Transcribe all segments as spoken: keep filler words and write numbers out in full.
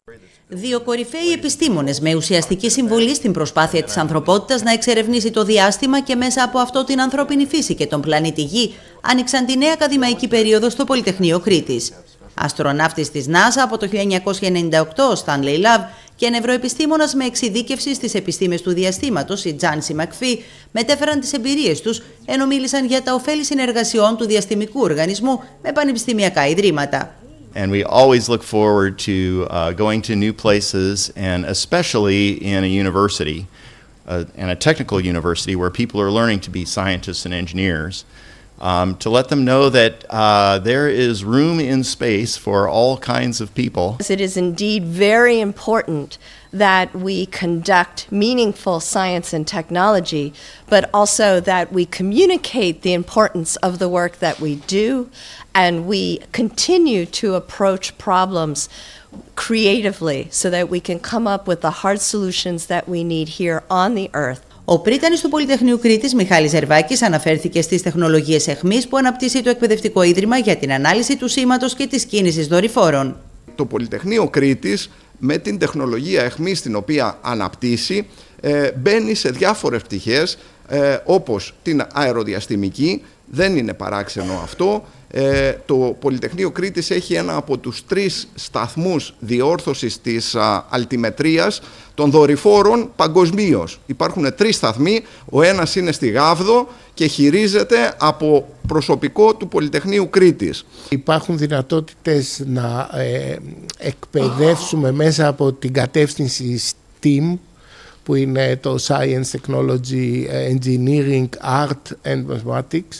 Δύο κορυφαίοι επιστήμονες με ουσιαστική συμβολή στην προσπάθεια της ανθρωπότητας να εξερευνήσει το διάστημα και μέσα από αυτό την ανθρώπινη φύση και τον πλανήτη Γη, άνοιξαν τη νέα ακαδημαϊκή περίοδο στο Πολυτεχνείο Κρήτης. Αστροναύτης της NASA από το χίλια εννιακόσια ενενήντα οκτώ, ο Stanley Love, και νευροεπιστήμονας με εξειδίκευση στις επιστήμες του διαστήματος, η Τζάνσι Μακφί, μετέφεραν τις εμπειρίες τους, ενώ μίλησαν για τα ωφέλη συνεργασιών του διαστημικού οργανισμού με πανεπιστημιακά ιδρύματα. And we always look forward to uh, going to new places, and especially in a university, uh, in a technical university where people are learning to be scientists and engineers, um, to let them know that uh, there is room in space for all kinds of people. It is indeed very important that we conduct meaningful science and technology, but also that we communicate the importance of the work that we do, and we continue to approach problems creatively so that we can come up with the hard solutions that we need here on the Earth. Ο πρίτανης του Πολυτεχνείου Κρήτης, Μιχάλης Ζερβάκης, αναφέρθηκε στις τεχνολογίες αιχμής που αναπτύσσει το Εκπαιδευτικό Ίδρυμα για την ανάλυση του σήματος και της κίνησης δορυφόρων. Το Πολυτεχνείο Κρήτης, με την τεχνολογία αιχμής την οποία αναπτύσσει, ε, μπαίνει σε διάφορες πτυχές, ε, όπως την αεροδιαστημική. Δεν είναι παράξενο αυτό. Ε, το Πολυτεχνείο Κρήτης έχει ένα από τους τρεις σταθμούς διόρθωσης της α, αλτιμετρίας των δορυφόρων παγκοσμίως. Υπάρχουν τρεις σταθμοί, ο ένας είναι στη Γάβδο και χειρίζεται από προσωπικό του Πολυτεχνείου Κρήτης. Υπάρχουν δυνατότητες να ε, εκπαιδεύσουμε μέσα από την κατεύθυνση STEAM, που είναι το Science, Technology, Engineering, Art and Mathematics.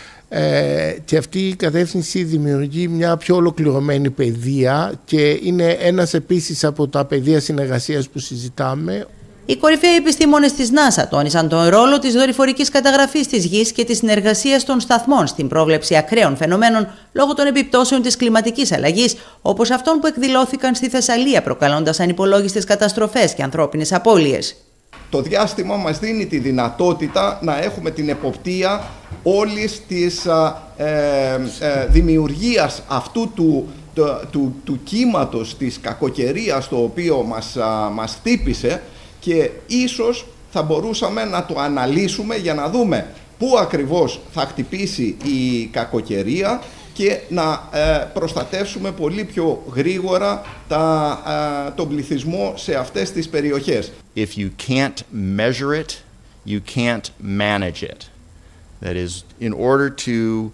Ε, και αυτή η κατεύθυνση δημιουργεί μια πιο ολοκληρωμένη παιδεία και είναι ένας επίσης από τα πεδία συνεργασίας που συζητάμε. Οι κορυφαίοι επιστήμονες της NASA τόνισαν τον ρόλο της δορυφορικής καταγραφής της Γης και της συνεργασίας των σταθμών στην πρόβλεψη ακραίων φαινομένων λόγω των επιπτώσεων της κλιματικής αλλαγής, όπως αυτών που εκδηλώθηκαν στη Θεσσαλία, προκαλώντας ανυπολόγιστες καταστροφές και ανθρώπινες απώλειες. Το διάστημα μας δίνει τη δυνατότητα να έχουμε την εποπτεία όλης της ε, ε, δημιουργίας αυτού του, του, του, του κύματος της κακοκαιρίας το οποίο μας, α, μας χτύπησε, και ίσως θα μπορούσαμε να το αναλύσουμε για να δούμε πού ακριβώς θα χτυπήσει η κακοκαιρία και να ε, προστατεύσουμε πολύ πιο γρήγορα τα, ε, τον πληθυσμό σε αυτές τις περιοχές. If you can't measure it, you can't manage it. That is, in order to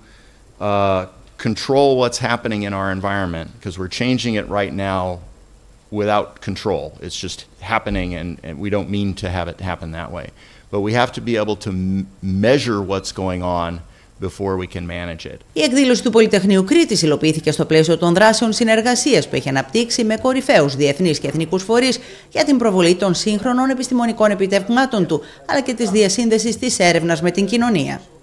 uh, control what's happening in our environment, because we're changing it right now without control. It's just happening, and, and we don't mean to have it happen that way. But we have to be able to m- measure what's going on before we can manage it. Η εκδήλωση του Πολυτεχνείου Κρήτης υλοποιήθηκε στο πλαίσιο των δράσεων συνεργασίας που έχει αναπτύξει με κορυφαίους διεθνείς και εθνικούς φορείς για την προβολή των σύγχρονων επιστημονικών επιτευγμάτων του, αλλά και της διασύνδεσης της έρευνας με την κοινωνία.